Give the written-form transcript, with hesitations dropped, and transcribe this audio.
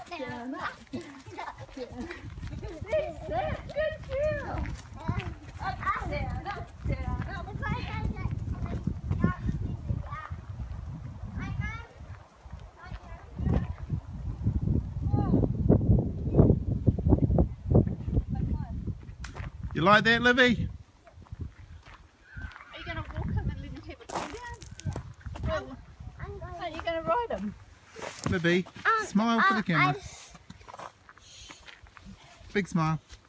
Stand up. Sit. Good girl. Stand up. You like that, Livy? Are you going to walk him and let him have a cool down? Are you going to ride him? Livy, smile for the camera. Big smile.